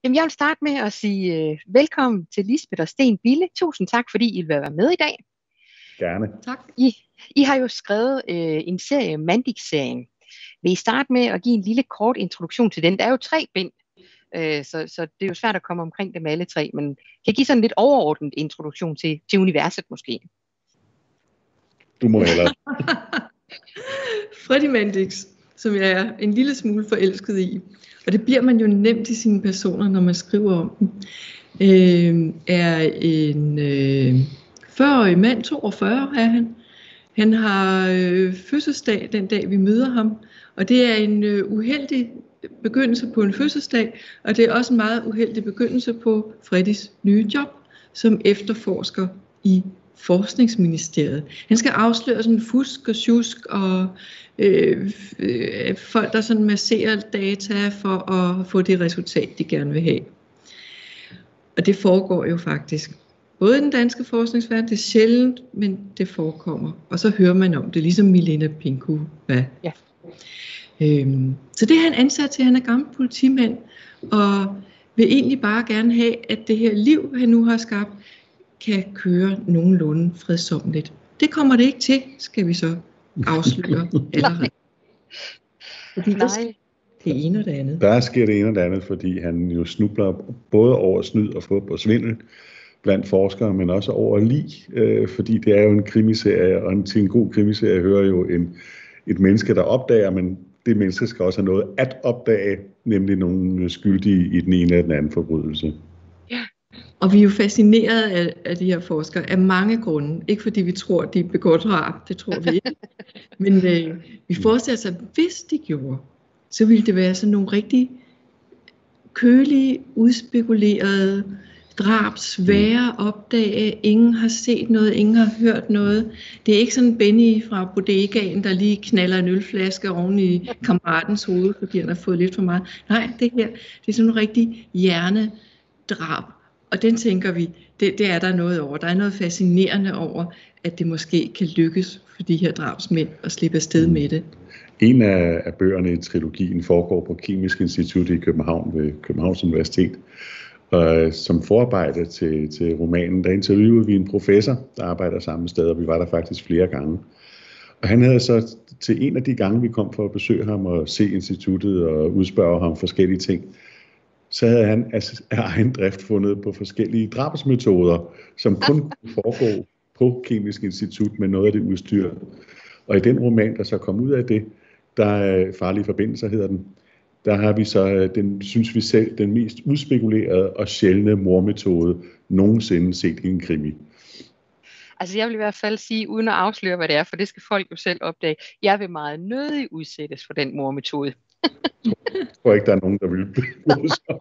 Jamen, jeg vil starte med at sige velkommen til Lisbeth og Sten Bille. Tusind tak, fordi I vil være med i dag. Gerne. Tak. I har jo skrevet en serie, Mandix-serien. Vil I starte med at give en lille kort introduktion til den? Der er jo 3 bind, så det er jo svært at komme omkring dem alle 3, men kan I give sådan en lidt overordnet introduktion til universet måske? Du må hellere. Freddy Mandix, som jeg er en lille smule forelsket i, og det bliver man jo nemt i sine personer, når man skriver om dem, er en 40-årig mand, 42 er han. Han har fødselsdag den dag, vi møder ham, og det er en uheldig begyndelse på en fødselsdag, og det er også en meget uheldig begyndelse på Freddys nye job som efterforsker i Forskningsministeriet. Han skal afsløre sådan fusk og sjusk og folk, der sådan masserer data for at få det resultat, de gerne vil have. Og det foregår jo faktisk. Både i den danske forskningsverden, det er sjældent, men det forekommer. Og så hører man om det, ligesom Milena Pinku. Ja. Så det er han ansat til. Han er gammel politimand, og vil egentlig bare gerne have, at det her liv, han nu har skabt, kan køre nogenlunde fredsommeligt. Det kommer det ikke til, skal vi så afsløre allerede. Fordi det ene og det andet. Der sker det ene og det andet, fordi han jo snubler både over snyd og fup og svindel blandt forskere, men også over lig, fordi det er jo en krimiserie, og til en god krimiserie hører jo et menneske, der opdager, men det menneske skal også have noget at opdage, nemlig nogle skyldige i den ene eller den anden forbrydelse. Ja. Og vi er jo fascineret af de her forskere af mange grunde. Ikke fordi vi tror, de begår drab, det tror vi ikke. Men vi forestiller os, at hvis de gjorde, så ville det være sådan nogle rigtig kølige, udspekulerede drab, svære at opdage. Ingen har set noget, ingen har hørt noget. Det er ikke sådan Benny fra bodegaen, der lige knaller en ølflaske oven i kammeratens hoved, fordi han har fået lidt for meget. Nej, det her, det er sådan en rigtig hjernedrab. Og den tænker vi, det er der noget over. Der er noget fascinerende over, at det måske kan lykkes for de her drabsmænd at slippe afsted med det. En af bøgerne i trilogien foregår på Kemisk Institut i København ved Københavns Universitet. Og som forarbejde til romanen, der interviewede vi en professor, der arbejder samme sted, og vi var der faktisk flere gange. Og han havde så til en af de gange, vi kom for at besøge ham og se instituttet og udspørge ham forskellige ting, så havde han af egen drift fundet på forskellige drabsmetoder, som kun kunne foregå på Kemisk Institut med noget af det udstyr. Og i den roman, der så kom ud af det, der er Farlige Forbindelser, hedder den, der har vi så, synes vi selv, den mest udspekulerede og sjældne mordmetode nogensinde set i en krimi. Altså jeg vil i hvert fald sige, uden at afsløre, hvad det er, for det skal folk jo selv opdage, jeg vil meget nødig udsættes for den mordmetode. Jeg tror ikke, der er nogen, der vil bruge sig.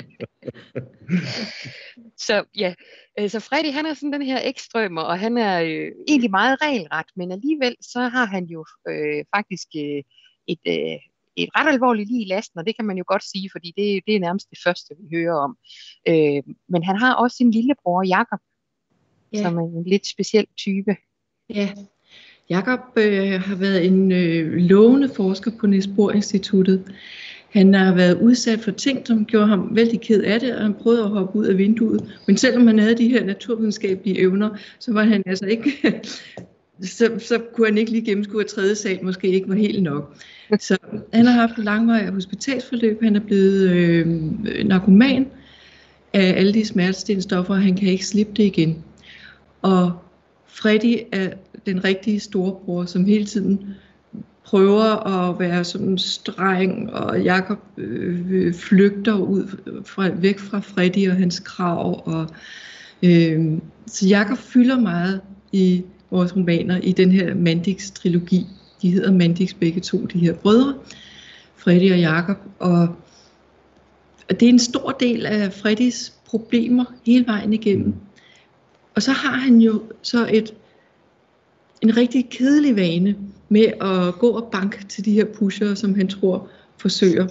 Så ja, så Freddy, han er sådan den her ekstrømer, og han er egentlig meget regelret, men alligevel så har han jo faktisk et ret alvorligt lig i lasten, og det kan man jo godt sige, fordi det er nærmest det første, vi hører om. Men han har også sin lillebror, Jakob, som er en lidt speciel type. Ja, Jakob har været en lovende forsker på Niels Bohr Instituttet. Han har været udsat for ting, som gjorde ham vældig ked af det, og han prøvede at hoppe ud af vinduet. Men selvom han havde de her naturvidenskabelige evner, så var han altså ikke... Så kunne han ikke lige gennemskue, at 3. sal måske ikke var helt nok. Så han har haft et langvarigt hospitalsforløb. Han er blevet narkoman af alle de smertestillende stoffer, og han kan ikke slippe det igen. Og Freddy er den rigtige storebror, som hele tiden prøver at være sådan streng, og Jakob flygter ud væk fra Freddy og hans krav. Og, så Jakob fylder meget i vores romaner i den her Mandix-trilogi. De hedder Mandix begge to, de her brødre, Freddy og Jakob. Og det er en stor del af Freddys problemer hele vejen igennem. Og så har han jo så en rigtig kedelig vane med at gå og banke til de her pushere, som han tror forsøger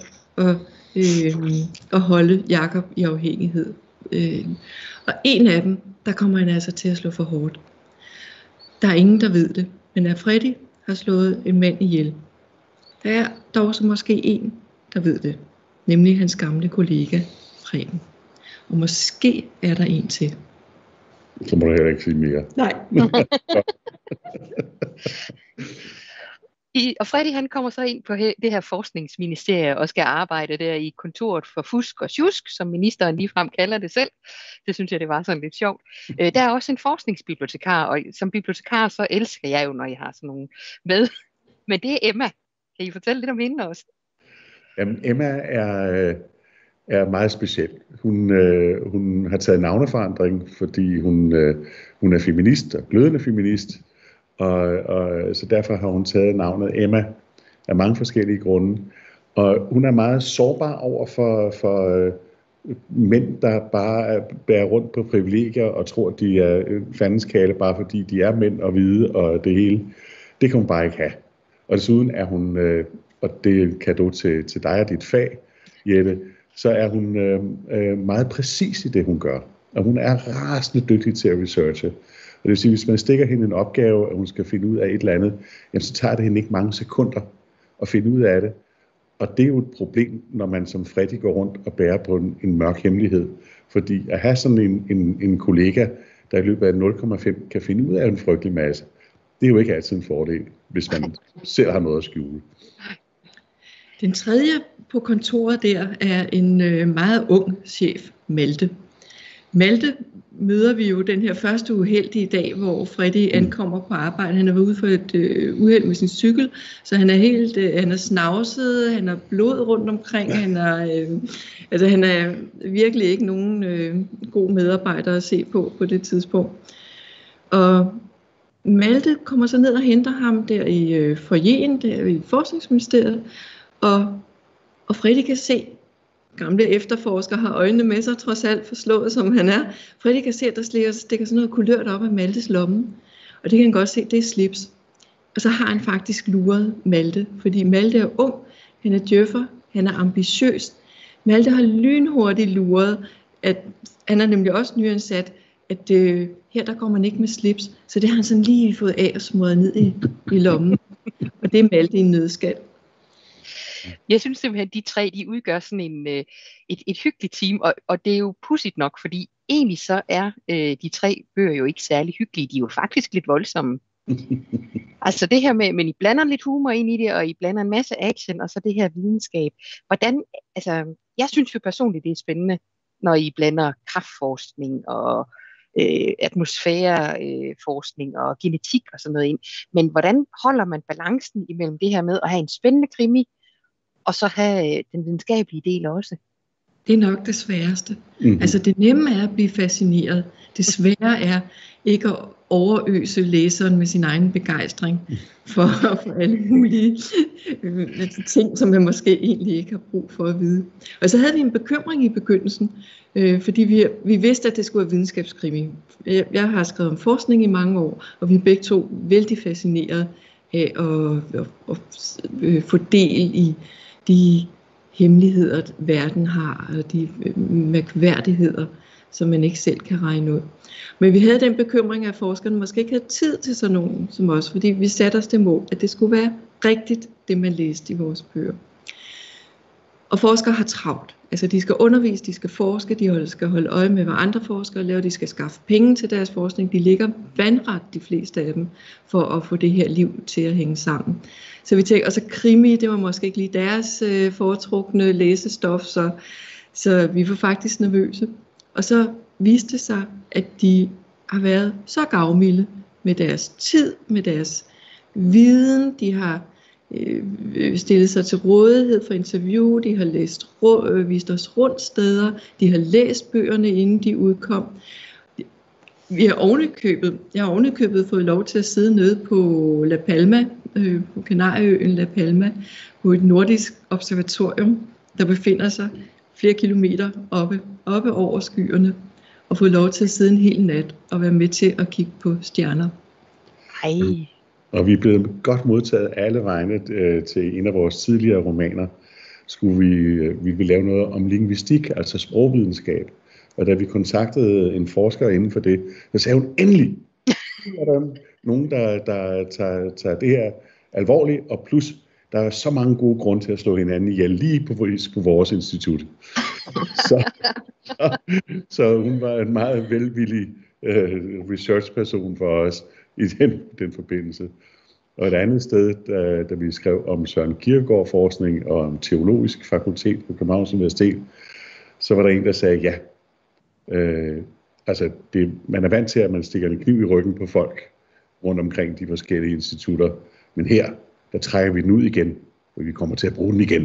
at holde Jakob i afhængighed. Og en af dem, der kommer han altså til at slå for hårdt. Der er ingen, der ved det, men at Freddy har slået en mand ihjel. Der er dog så måske en, der ved det, nemlig hans gamle kollega Preben. Og måske er der en til. Så må du heller ikke sige mere. Nej. Og Freddy han kommer så ind på det her forskningsministerie og skal arbejde der i kontoret for fusk og sjusk, som ministeren ligefrem kalder det selv. Det synes jeg, det var sådan lidt sjovt. Der er også en forskningsbibliotekar, og som bibliotekar så elsker jeg jo, når jeg har sådan nogle med. Men det er Emma. Kan I fortælle lidt om hende også? Jamen, Emma er meget speciel. Hun har taget navneforandring, fordi hun er feminist og glødende feminist. Og så derfor har hun taget navnet Emma af mange forskellige grunde. Og hun er meget sårbar over for mænd, der bare bærer rundt på privilegier og tror, de er fandens kale, bare fordi de er mænd og hvide og det hele. Det kan hun bare ikke have. Og desuden er hun, og det er en cadeau til dig og dit fag, Jette, så er hun meget præcis i det, hun gør. Og hun er rasende dygtig til at researche. Og det vil sige, hvis man stikker hende en opgave, at hun skal finde ud af et eller andet, jamen så tager det hende ikke mange sekunder at finde ud af det. Og det er jo et problem, når man som Freddy går rundt og bærer på en mørk hemmelighed. Fordi at have sådan en kollega, der i løbet af 0,5 kan finde ud af en frygtelig masse, det er jo ikke altid en fordel, hvis man selv har noget at skjule. Den tredje på kontoret der er en meget ung chef, Malte. Malte møder vi jo den her første uheldige dag, hvor Freddy ankommer på arbejde. Han er ude for et uheld med sin cykel, så han er han er snavset, han har blod rundt omkring, han er virkelig ikke nogen god medarbejder at se på det tidspunkt. Og Malte kommer så ned og henter ham der i foyeren, der i Forskningsministeriet, og Freddy kan se, gamle efterforsker har øjnene med sig, trods alt forslået som han er. Freddy kan se, at der stikker sådan noget kulørt op af Maltes lomme. Og det kan han godt se, det er slips. Og så har han faktisk luret Malte, fordi Malte er ung, han er djøffer, han er ambitiøs. Malte har lynhurtigt luret, at han er nemlig også nyansat, at her der går man ikke med slips. Så det har han sådan lige fået af og smået ned i lommen. Og det er Malte i en nødskal. Jeg synes simpelthen, at de tre, de udgør sådan et hyggeligt team, og det er jo pudsigt nok, fordi egentlig så er de tre bøger jo ikke særlig hyggelige, de er jo faktisk lidt voldsomme. Altså det her med, men I blander lidt humor ind i det, og I blander en masse action, og så det her videnskab. Jeg synes jo personligt, det er spændende, når I blander kræftforskning og atmosfæreforskning og genetik og sådan noget ind. Men hvordan holder man balancen imellem det her med at have en spændende krimi, og så have den videnskabelige del også? Det er nok det sværeste. Altså det nemme er at blive fascineret. Det svære er ikke at overøse læseren med sin egen begejstring for alle mulige ting, som man måske egentlig ikke har brug for at vide. Og så havde vi en bekymring i begyndelsen, fordi vi vidste, at det skulle være videnskabskrimi. Jeg har skrevet om forskning i mange år, og vi er begge to vældig fascineret af at få del i de hemmeligheder, verden har, og de mærkværdigheder, som man ikke selv kan regne ud. Men vi havde den bekymring, at forskerne måske ikke havde tid til sådan nogen som os, fordi vi satte os det mål, at det skulle være rigtigt, det man læste i vores bøger. Og forskere har travlt. Altså de skal undervise, de skal forske, de skal holde øje med, hvad andre forskere laver, de skal skaffe penge til deres forskning. De ligger vandret, de fleste af dem, for at få det her liv til at hænge sammen. Så vi tænkte, og så krimi, det var måske ikke lige deres foretrukne læsestof, så vi var faktisk nervøse. Og så viste det sig, at de har været så gavmilde med deres tid, med deres viden, de har stillet sig til rådighed for interview, de har vist os rundt steder, de har læst bøgerne, inden de udkom. Jeg har ovenikøbet fået lov til at sidde nede på La Palma, på Kanarieøen La Palma, på et nordisk observatorium, der befinder sig flere kilometer oppe over skyerne, og fået lov til at sidde en hel nat og være med til at kigge på stjerner. Ej. Og vi er blevet godt modtaget alle vegne til en af vores tidligere romaner. Vi ville lave noget om lingvistik, altså sprogvidenskab. Og da vi kontaktede en forsker inden for det, så sagde hun endelig, nogen der tager det her alvorligt, og plus der er så mange gode grunde til at slå hinanden ihjel lige på vores institut. Så hun var en meget velvillig researchperson for os i den forbindelse. Og et andet sted, da vi skrev om Søren Kierkegaard forskning og om teologisk fakultet på Københavns Universitet, så var der en, der sagde, ja, man er vant til, at man stikker en kniv i ryggen på folk rundt omkring de forskellige institutter, men her, der trækker vi den ud igen, og vi kommer til at bruge den igen.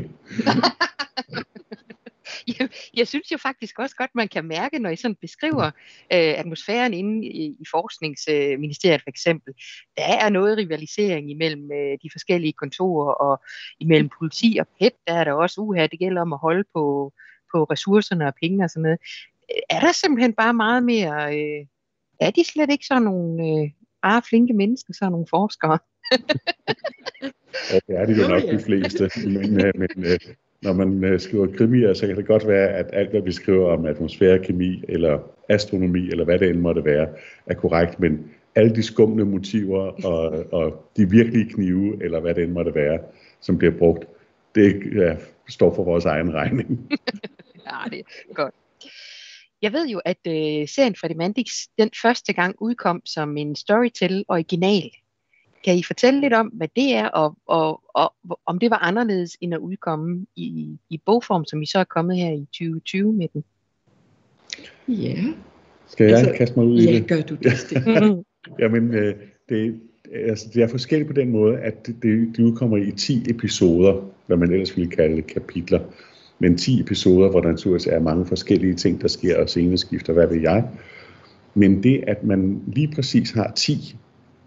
Jeg synes jo faktisk også godt, man kan mærke, når I sådan beskriver atmosfæren inde i forskningsministeriet for eksempel, der er noget rivalisering imellem de forskellige kontorer og imellem politi og PET, der er der også det gælder om at holde på ressourcerne og penge og sådan noget. Er der simpelthen bare meget mere, er de slet ikke sådan nogle bare flinke mennesker, sådan nogle forskere? Ja, det er de jo nok de fleste, men når man skriver krimier, så kan det godt være, at alt, hvad vi skriver om atmosfærekemi eller astronomi, eller hvad det end måtte være, er korrekt, men alle de skumle motiver og de virkelige knive, eller hvad det end måtte være, som bliver brugt, det står for vores egen regning. Ja, det er godt. Jeg ved jo, at serien Freddy Mandix, den første gang udkom som en Storytel original. Kan I fortælle lidt om, hvad det er, og om det var anderledes end at udkomme i bogform, som I så er kommet her i 2020 med den? Ja. Skal jeg kaste mig ud i det? Ja, gør du det. Jamen, det er forskelligt på den måde, at det udkommer i 10 episoder, hvad man ellers ville kalde kapitler. Men 10 episoder, hvor der naturligvis er mange forskellige ting, der sker, og sceneskifter, hvad ved jeg. Men det, at man lige præcis har 10,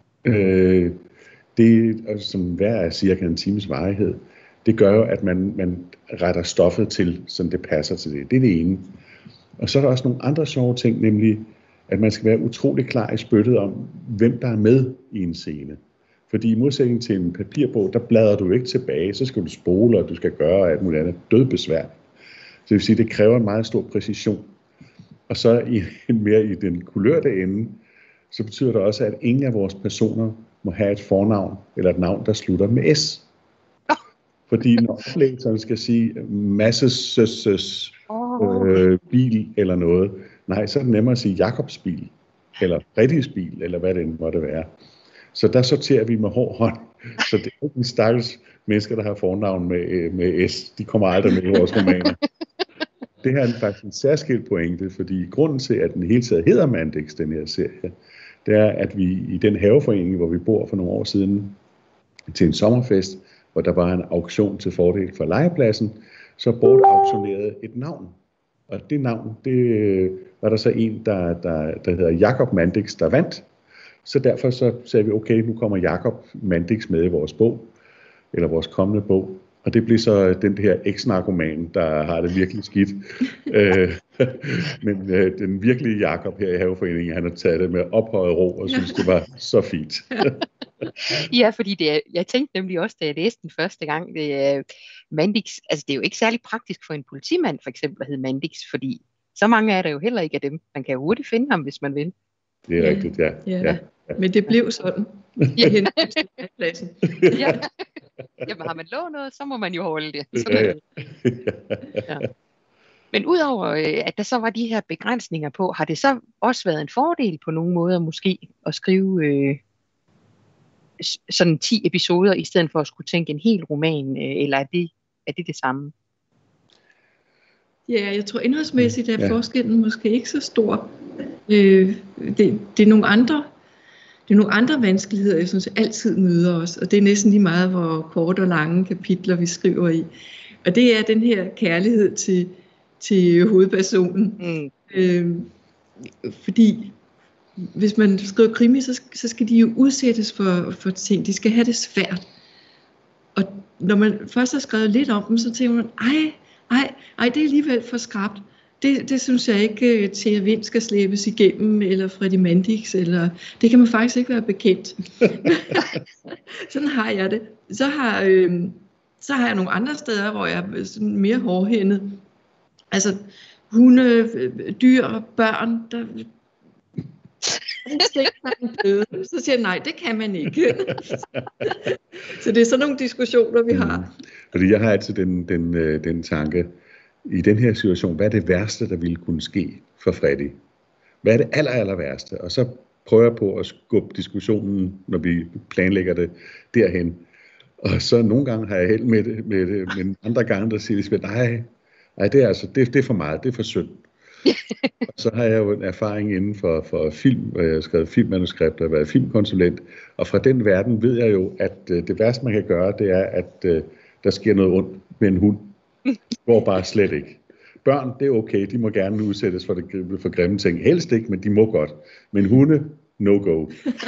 det, som hver er cirka en times varighed, det gør jo, at man retter stoffet til, så det passer til det. Det er det ene. Og så er der også nogle andre sjove ting, nemlig, at man skal være utrolig klar i spyttet om, hvem der er med i en scene. Fordi i modsætning til en papirbog, der bladrer du ikke tilbage, så skal du spole, og du skal gøre alt muligt andet dødbesvær. Så det vil sige, det kræver en meget stor præcision. Og så mere i den kulørte ende, så betyder det også, at ingen af vores personer må have et fornavn, eller et navn, der slutter med S. Fordi når oplæseren skal sige Masses bil eller noget, nej, så er det nemmere at sige Jakobs bil, eller Freddys bil, eller hvad det måtte være. Så der sorterer vi med hård hånd. Så det er ikke en stakkels mennesker, der har fornavn med S. De kommer aldrig med i vores romaner. Det her er faktisk en særskilt pointe, fordi grunden til, at den hele taget hedder Mandix, den her serie, det er, at vi i den haveforening, hvor vi bor for nogle år siden, til en sommerfest, hvor der var en auktion til fordel for legepladsen, så bortauktionerede et navn. Og det navn, det var der så en, der hedder Jakob Mandix, der vandt. Så derfor så sagde vi, okay, nu kommer Jakob Mandix med i vores bog, eller vores kommende bog. Og det blev så den her eks-narkoman, der har det virkelig skidt. Men den virkelige Jakob her i haveforeningen, han har taget det med ophøjet ro, og synes, det var så fint. Ja, fordi jeg tænkte nemlig også, da jeg læste den første gang, Mandix, altså det er jo ikke særlig praktisk for en politimand, for eksempel, at hedde Mandix, fordi så mange er der jo heller ikke af dem. Man kan jo hurtigt finde ham, hvis man vil. Det er rigtigt, ja. Men det blev sådan. Ja. Jamen har man lovet noget, så må man jo holde det. Ja. Men udover at der så var de her begrænsninger på, har det så også været en fordel på nogle måder måske at skrive sådan 10 episoder, i stedet for at skulle tænke en hel roman, eller er det samme? Ja, jeg tror indholdsmæssigt er forskellen måske ikke så stor. Det er nogle andre vanskeligheder, jeg synes altid møder os, og det er næsten lige meget, hvor korte og lange kapitler vi skriver i. Og det er den her kærlighed til hovedpersonen. Fordi hvis man skriver krimi, så skal de jo udsættes for ting. De skal have det svært. Og når man først har skrevet lidt om dem, så tænker man, ej, det er alligevel for skrapt. Det synes jeg ikke, Thea Vind skal slæbes igennem, eller Freddy Mandix, eller det kan man faktisk ikke være bekendt. Sådan har jeg det. Så har jeg nogle andre steder, hvor jeg er sådan mere hårdhændet. Altså hunde, dyr, børn, han skal ikke fange døde. Så siger jeg, nej, det kan man ikke. Så det er sådan nogle diskussioner, vi har. Fordi jeg har altid den tanke, i den her situation, hvad er det værste, der ville kunne ske for Freddy? Hvad er det aller værste? Og så prøver jeg på at skubbe diskussionen, når vi planlægger det, derhen. Og så nogle gange har jeg held med det, men andre gange, der siger de, nej, det er for meget, det er for synd. Og så har jeg jo en erfaring inden for film, jeg har skrevet filmmanuskripter og været filmkonsulent, og fra den verden ved jeg jo, at det værste, man kan gøre, det er, at der sker noget ondt med en hund. Det går bare slet ikke. Børn, det er okay, de må gerne udsættes for grimme ting. Helst ikke, men de må godt. Men hunde, no go.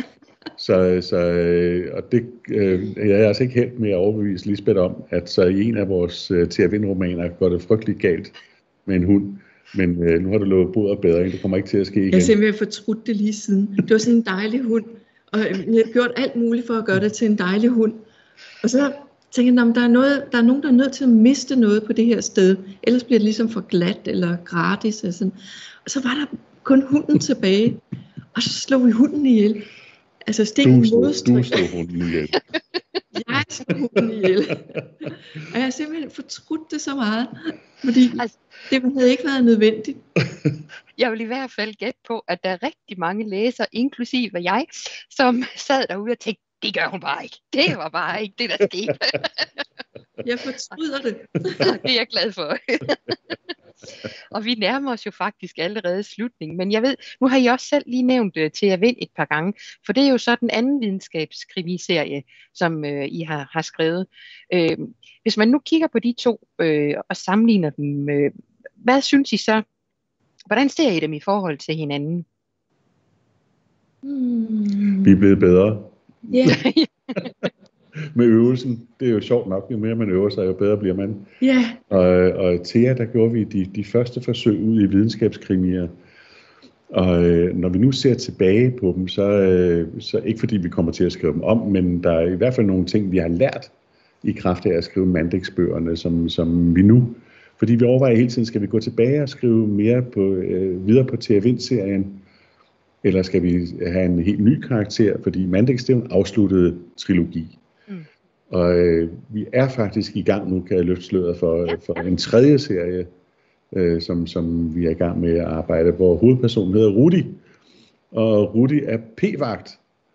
Og det jeg er altså ikke helt med at overbevise Lisbeth om, at så i en af vores Thea Vind-romaner går det frygteligt galt med en hund. Men nu har du lovet bod og bedring, det kommer ikke til at ske igen. Jeg har simpelthen fortrudt det lige siden. Det var sådan en dejlig hund, og jeg har gjort alt muligt for at gøre det til en dejlig hund. Og så tænkte jeg, der er nogen, der er nødt til at miste noget på det her sted, ellers bliver det ligesom for glat eller gratis. Og så var der kun hunden tilbage, og så slog vi hunden ihjel. Altså Sten modstrid. Du slog hunden ihjel. Jeg slog hunden ihjel. Og jeg har simpelthen fortrudt det så meget, fordi det havde ikke været nødvendigt. Jeg vil i hvert fald gætte på, at der er rigtig mange læsere, inklusive jeg, som sad derude og tænkte, det gør hun bare ikke. Det var bare ikke det, der skete. Jeg fortryder det. Det er jeg glad for. Og vi nærmer os jo faktisk allerede slutningen. Men jeg ved, nu har I også selv lige nævnt Thea Vind et par gange, for det er jo så den anden videnskabskrimiserie, som I har skrevet. Hvis man nu kigger på de to og sammenligner dem, hvad synes I så? Hvordan ser I dem i forhold til hinanden? Vi er blevet bedre. Ja. Med øvelsen. Det er jo sjovt nok, jo mere man øver sig, jo bedre bliver man. Ja. Og Thea, der gjorde vi de første forsøg ud i videnskabskrimier. Og når vi nu ser tilbage på dem, så ikke fordi vi kommer til at skrive dem om, men der er i hvert fald nogle ting, vi har lært i kraft af at skrive Mandex-bøgerne, som vi nu, fordi vi overvejer hele tiden, skal vi gå tilbage og skrive mere videre på Thea Vind-serien, eller skal vi have en helt ny karakter, fordi Mandex, det er jo en afsluttet trilogi. Og vi er faktisk i gang nu, kan jeg løfte sløret for en tredje serie, som vi er i gang med at arbejde, hvor hovedpersonen hedder Rudi. Og Rudi er p-vagt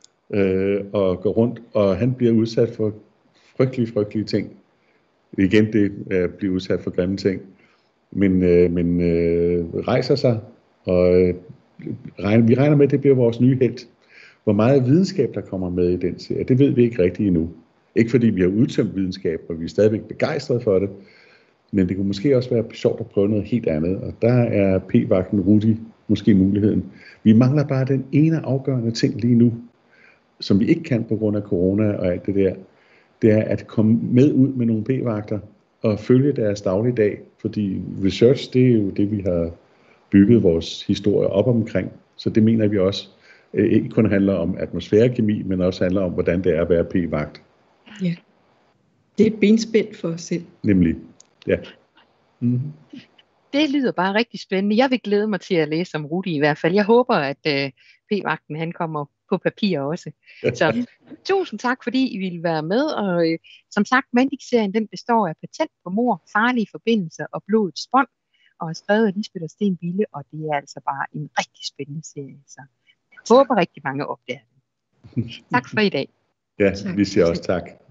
og går rundt, og han bliver udsat for frygtelige ting. Igen, det bliver udsat for grimme ting. Men rejser sig, og vi regner med, at det bliver vores nye helt. Hvor meget videnskab, der kommer med i den serie, det ved vi ikke rigtigt endnu. Ikke fordi vi har udtømt videnskab, og vi er stadigvæk begejstrede for det, men det kunne måske også være sjovt at prøve noget helt andet, og der er p-vagten Rudi måske muligheden. Vi mangler bare den ene afgørende ting lige nu, som vi ikke kan på grund af corona og alt det der. Det er at komme med ud med nogle p-vagter og følge deres dagligdag, fordi research, det er jo det, vi har bygget vores historie op omkring, så det mener vi også ikke kun handler om atmosfærekemi, men også handler om, hvordan det er at være p-vagt. Ja, det er et benspænd for os selv. Nemlig, ja. Mm-hmm. Det lyder bare rigtig spændende. Jeg vil glæde mig til at læse om Rudi i hvert fald. Jeg håber, at p-vagten han kommer på papir også. Så tusind tak, fordi I ville være med. Og som sagt, Mandex-serien den består af patent på mord, farlige forbindelser og blodets bånd, og er skrevet af Lisbeth og Sten Bille, og det er altså bare en rigtig spændende serie. Så jeg håber rigtig mange opdager den. Tak for i dag. Ja, vi siger også tak.